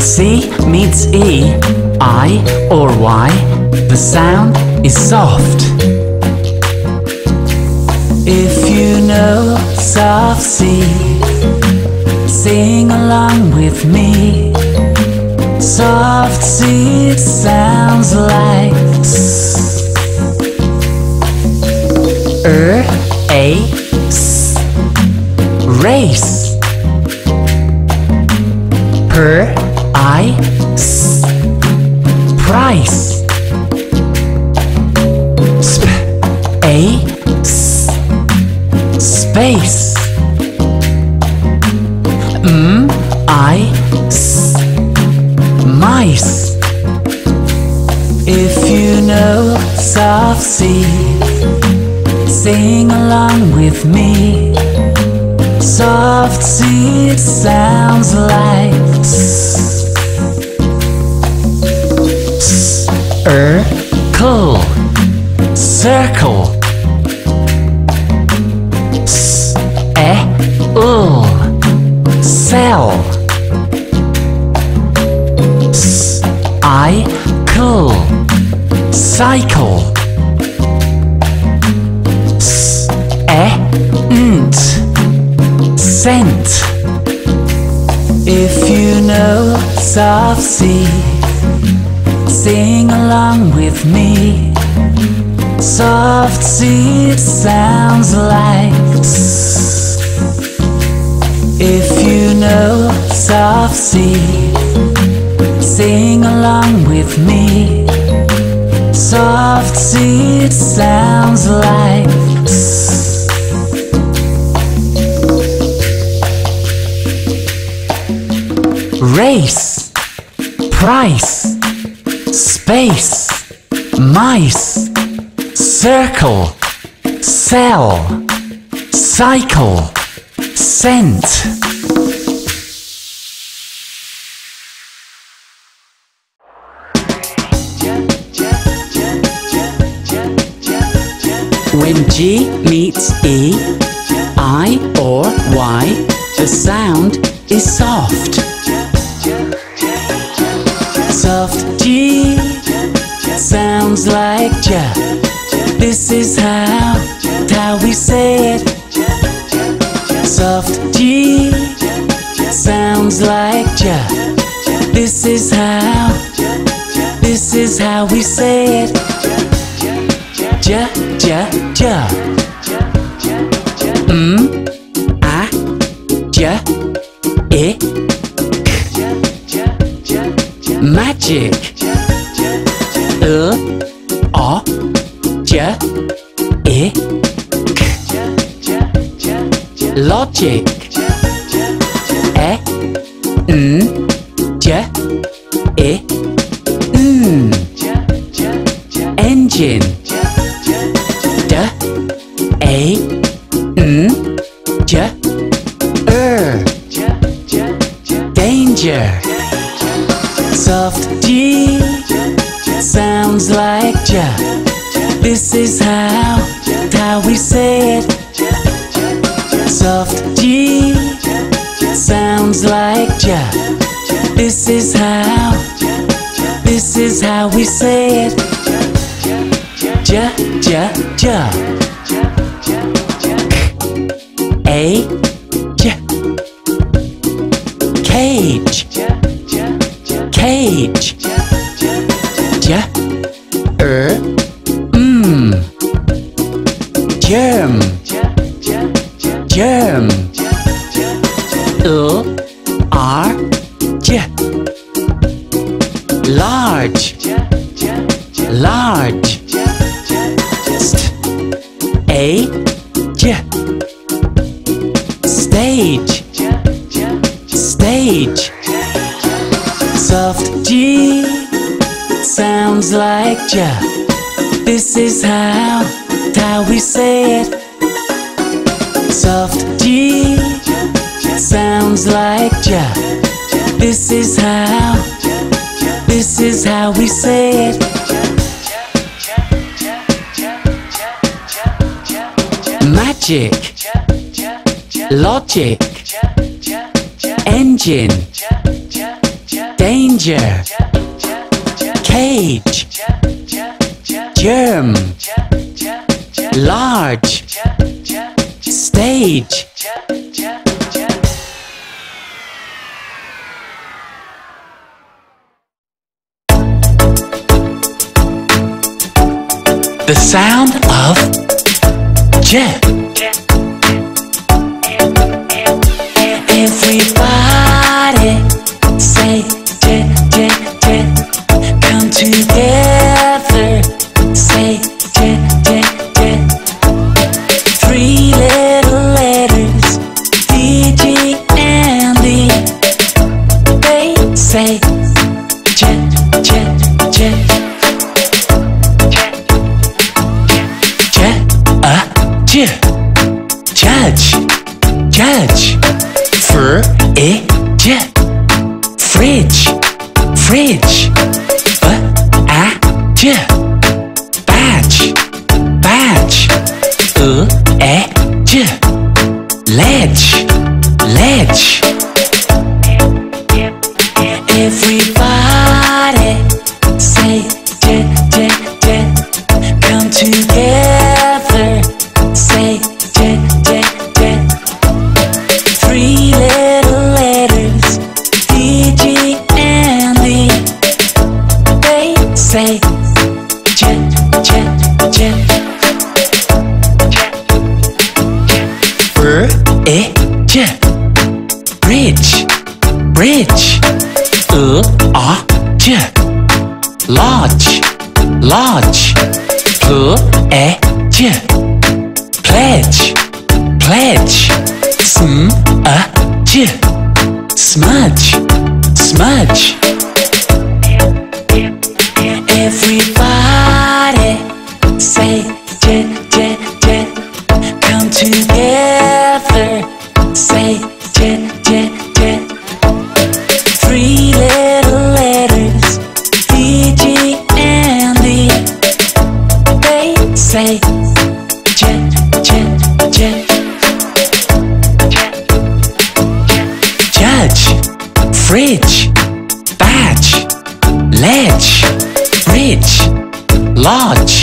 C meets E, I or Y, the sound is soft. If you know soft C, sing along with me. Soft C, it sounds like S. A, S, race. I, S, price. A, S, space. I, S, mice. If you know soft C, sing along with me. Soft C, it sounds like S. Circle, circle. Sell. Cycle, cycle. Scent. If you know soft C, sing along with me. Soft C, it sounds like S. If you know soft C, sing along with me. Soft C, it sounds like S. Race, price, space, mice, circle, sell, cycle, scent. When G meets E, I or Y, the sound is soft. Soft G sounds like J. This is how we say it. Soft G sounds like J. This is how we say it. J, J, J. A, J, I, magic. O, J, I, logic. E, J, I, engine. D, A, J, danger. Soft G sounds like J. This is how we say it. Soft G sounds like J. This is how we say it. J, J, J. A, J. Cage, cage. J, germ, germ. R, J. Large, large. A, J. Stage, stage. Soft G sounds like J. This is how we say it. Soft G sounds like J. This is how we say it. Magic, logic, engine, danger, cage, germ, large, stage. The sound of J. Everybody say J, J, J. Come together, say J, J, J. Three little letters, D, G, and E. They say J, J, J. J, judge, judge. J, fridge, fridge. J, badge, badge. J, ledge, ledge. Everybody say J, J, J. Come together, say J, J, J. Three little letters, D, G, and E. They say J, J, J. J, bridge, bridge. J, lodge, lodge. J, pledge, pledge. J, smudge, smudge. Everybody say J, J, J. Come together, say J, J, J. Three little letters, D, G, and E. They say J, J, J. Judge, fridge, badge, ledge, bridge, lodge,